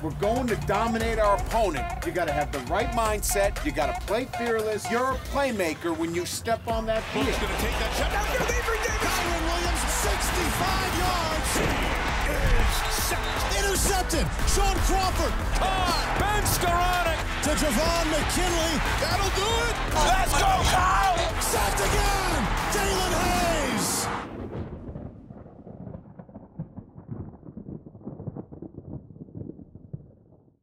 We're going to dominate our opponent. You got to have the right mindset. You got to play fearless. You're a playmaker when you step on that field. He's going to take that shot. Now, Kyron Williams, 65 yards. Intercepted. Sean Crawford. Ben Skoranek. To Javon McKinley. That'll do it. Let's go, Kyle! Sacked again.